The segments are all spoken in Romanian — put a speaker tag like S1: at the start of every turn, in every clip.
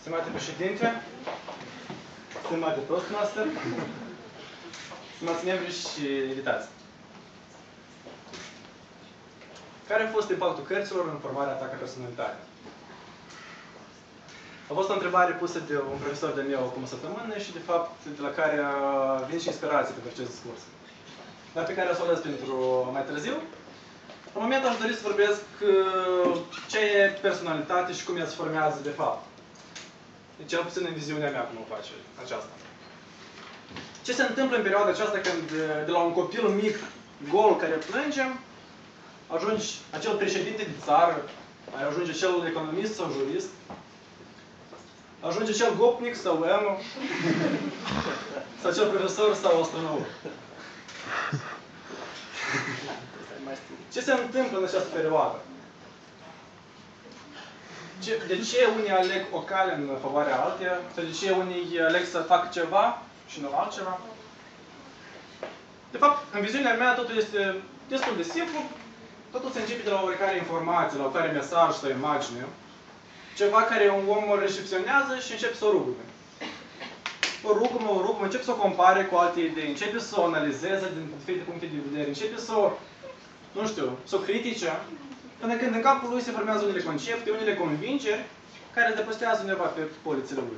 S1: Stimate președinte, stimate Toastmaster, stimați membri și invitați. Care a fost impactul cărților în formarea ta ca personalitate? A fost o întrebare pusă de un profesor de meu acum o săptămână și, de fapt, de la care vin și inspirație pentru acest discurs. Dar pe care o să o las pentru mai târziu. În moment aș dori să vorbesc ce e personalitate și cum ea se formează de fapt. Deci, cel puțin în viziunea mea cum o face aceasta. Ce se întâmplă în perioada aceasta când de la un copil mic, gol, care plânge, ajungi acel președinte de țară, ajunge acel economist sau jurist, ajunge acel gopnic sau emo, sau acel profesor sau astronaut. Ce se întâmplă în această perioadă? De ce unii aleg o cale în favoarea alteia? Sau de ce unii aleg să facă ceva și nu altceva? De fapt, în viziunea mea, totul este destul de simplu. Totul se începe de la oricare informație, la oricare mesaj sau imagine. Ceva care un om o recepționează și începe să o rugume. O rugumă, începe să o compare cu alte idei, începe să o analizeze din diferite puncte de vedere, începe să o, nu știu, să o critice, până când în capul lui se formează unele concepte, unele convingeri, care îl depăstează undeva pe polițele lui.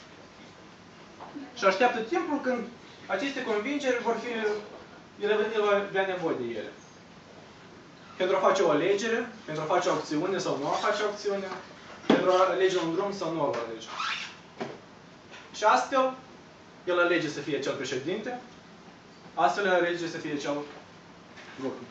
S1: Și așteaptă timpul când aceste convingeri vor fi, el va avea nevoie de ele. Pentru a face o alegere, pentru a face o acțiune sau nu a face o acțiune, pentru a alege un drum sau nu o alege. Și astfel, el alege să fie cel președinte, astfel el alege să fie cel grupul.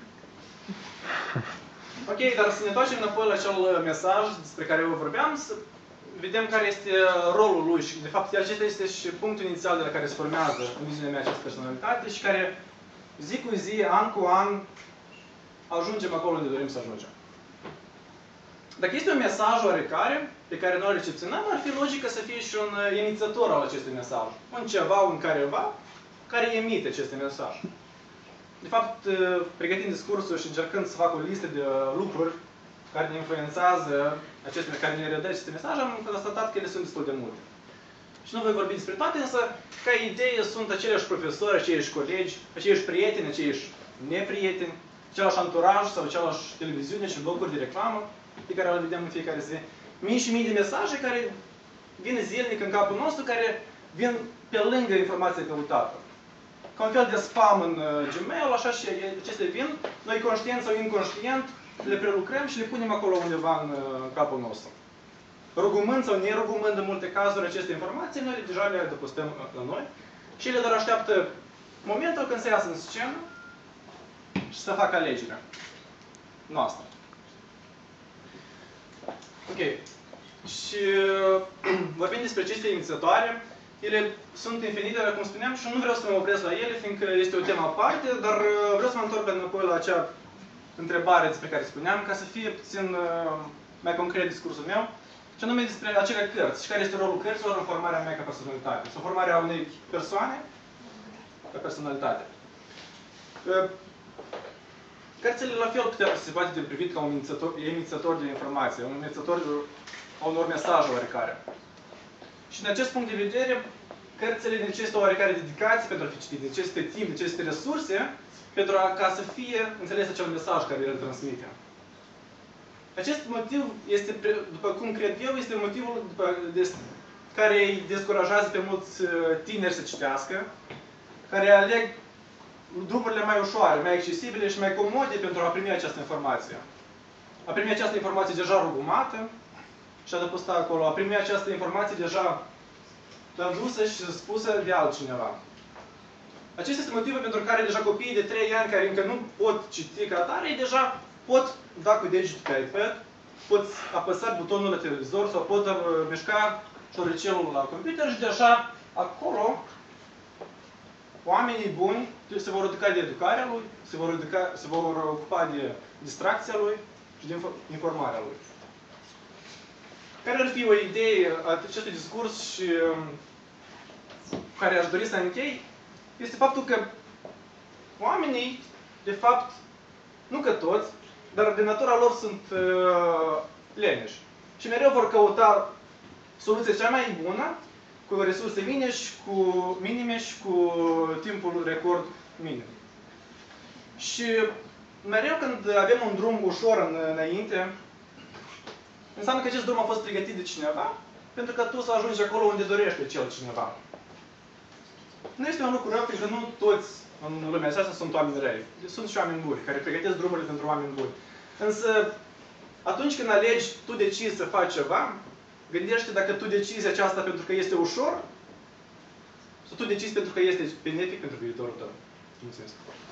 S1: Ok, dar să ne întoarcem înapoi la acel mesaj despre care eu vorbeam, să vedem care este rolul lui și, de fapt, acesta este și punctul inițial de la care se formează, în viziunea mea, această personalitate și care, zi cu zi, an cu an, ajungem acolo unde dorim să ajungem. Dacă este un mesaj oarecare pe care noi îl recepționăm, ar fi logică să fie și un inițiator al acestui mesaj. Un ceva, un careva, care emite acest mesaj. De fapt, pregătind discursul și încercând să fac o listă de lucruri care ne influențează, care ne redă aceste mesaje, am constatat că ele sunt destul de multe. Și nu voi vorbi despre toate, însă, ca idee, sunt aceleași profesori, aceiași colegi, aceiași prieteni, aceiași neprieteni, același anturaj sau același televiziune și bloguri de reclamă pe care le vedem în fiecare zi. Mii și mii de mesaje care vin zilnic în capul nostru, care vin pe lângă informația căutată. Ca un fel de spam în Gmail, așa și acestea vin, noi conștient sau inconștient le prelucrăm și le punem acolo undeva în capul nostru. Rugumând sau nerugumând în multe cazuri aceste informații, noi deja le depostăm la noi și ele doar așteaptă momentul când se iasă în scenă și să facă alegerea noastră. Ok. Și vorbind despre aceste inițiatoare, ele sunt infinite, dar cum spuneam, și nu vreau să mă opresc la ele, fiindcă este o temă aparte, dar vreau să mă întorc înapoi la acea întrebare despre care spuneam, ca să fie puțin mai concret discursul meu, și anume despre acele cărți și care este rolul cărților în formarea mea ca personalitate, sau formarea unei persoane ca personalitate. Cărțile, la fel, se poate de privit ca un inițiator de informație, un inițiator a unor mesaje oarecare. Și din acest punct de vedere, cărțile necesită o oarecare dedicație pentru a fi citite, necesită timp, necesită resurse pentru ca să fie înțeles acel mesaj care el transmite. Acest motiv este, după cum cred eu, este motivul care îi descurajează pe mulți tineri să citească, care aleg drumurile mai ușoare, mai accesibile și mai comode pentru a primi această informație. A primi această informație deja rugumată și a depăsta acolo. A primi această informație deja tradusă și spusă de altcineva. Acesta este motivul pentru care deja copiii de 3 ani care încă nu pot citi ca atare, ei deja pot da cu degetul pe iPad, pot apăsa butonul la televizor sau pot mișca șoricelul la computer și deja acolo oamenii buni se vor educa de educarea lui, se vor ocupa de distracția lui și de informarea lui. Care ar fi o idee a acestui discurs și care aș dori să închei, este faptul că oamenii, de fapt, nu că toți, dar de natura lor sunt leneși. Și mereu vor căuta soluția cea mai bună, cu resurse minime și cu timpul record minim. Și mereu când avem un drum ușor înainte, înseamnă că acest drum a fost pregătit de cineva, pentru că tu să ajungi acolo unde dorește cel cineva. Nu este un lucru rău, pentru că nu toți în lumea aceasta sunt oameni răi. Sunt și oameni buni, care pregătesc drumurile pentru oameni buni. Însă, atunci când alegi, tu decizi să faci ceva, gândește dacă tu decizi aceasta pentru că este ușor, sau tu decizi pentru că este benefic pentru viitorul tău. Mulțumesc!